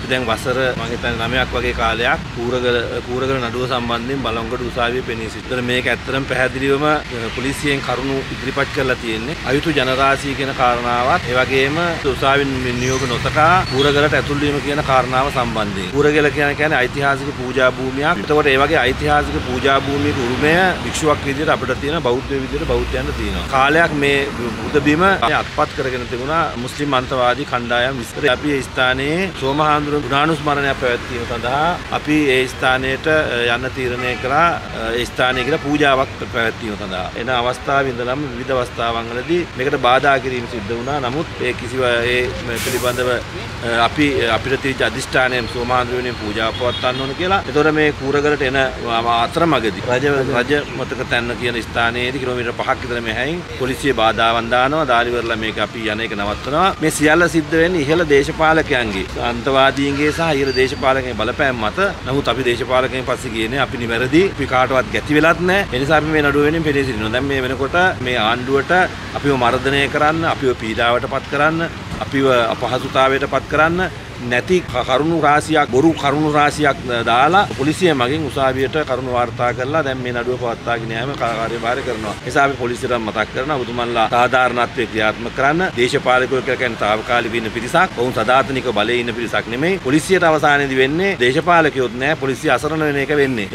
අපි දැන් වසර මම හිතන්නේ 9ක් වගේ කාලයක් කූරගල නඩුව සම්බන්ධයෙන් බලංගොඩ උසාවියේ පෙනී සිටින මේක ඇත්තටම පැහැදිලිවම පොලිසියෙන් කරුණු ඉදිරිපත් කරලා තියෙන්නේ. අයුතු ජනරාශිය කියන කාරණාවත් ඒ වගේම උසාවියෙන් නියෝග නොතකා කූරගලට ඇතුල් වීම කියන කාරණාව සම්බන්ධයෙන්. කූරගල කියන්නේ ඓතිහාසික පූජා භූමියක්. එතකොට ඒ වගේ ඓතිහාසික පූජා භූමියක උරුමය භික්ෂුවක් විදිහට අපිට තියෙන බෞද්ධ විදිහට බෞද්ධයන්ට තියෙනවා. කාලයක් මේ බුද්ධ බිම අත්පත් කරගෙන තිබුණා මුස්ලිම් අන්තවාදී කණ්ඩායම් විස්තර. අපි ඒ ස්ථානයේ සෝමහාමුදුරුවෝ ගුණානුස්මරණයක් පැවැත්වීම සඳහා අපි ඒ ස්ථානයට යන්න තීරණය කළා. ඒ ස්ථානයේ කියලා පූජාවක් පැවැත්වීම සඳහා. එන අවස්ථාවේ ඉඳලම විවිධ අවස්ථාවන් වලදී මේකට බාධා කිරීම සිද්ධ වුණා. නමුත් ඒ පිළිබඳව අපිට තියෙච්ච අධිෂ්ඨානයෙන් සෝමහාමුදුරුවනේ පූජාව පවත්වන්න ඕන කියලා. ඒතොර මේ කූරගලට එන අතරමඟදී රජ මතක තැන්න කියන ස්ථානයේදී කිලෝමීටර් 5ක් විතර මෙහායින් පොලිසිය බාධාවන් දානවා. දාලිවරලා මේක අපි යන එක නවත්තනවා. මේ සියල්ල සිද්ධ වෙන්නේ ඉහළ දේශපාලකයන්ගේ අන්තවාදීන්ගේ සහ ඉහළ දේශපාලකයන්ගේ බලපෑම් මත. නමුත් අපි දේශපාලකයන් පස්සේ ගියනේ අපි නිවැරදි. අපි කාටවත් ගැති වෙලත් නැහැ. ඒ නිසා අපි මේ නඩුව වෙනින් පෙළේ සිටිනවා. දැන් මේ වෙනකොට මේ ආණ්ඩුවට අපිව මර්ධනය කරන්න, අපිව පීඩාවටපත් කරන්න, අපිව අපහසුතාවයටපත් කරන්න නැති කරුණු රාශියක් බොරු කරුණු රාශියක් දාලා පොලිසිය මගින් උසාවියට කරුණු වාර්තා කරලා දැන් මේ නඩුව පවත්වාගෙන යාම කාර්යභාරය කරනවා. ඒ නිසා අපි පොලිසියට මතක් කරනවා ඔබතුමන්ලා සාධාරණත්වයේ ක්‍රියාත්මක කරන්න. දේශපාලකයෝ කියන්නේ తాවකාලික ඉන්න පිරිසක්. ඔවුන් සදාතනික බලයේ ඉන්න පිරිසක් නෙමෙයි. පොලිසියට අවසානයේදී වෙන්නේ දේශපාලකයොත් නෑ පොලිසිය අසරණ වෙන එක වෙන්නේ.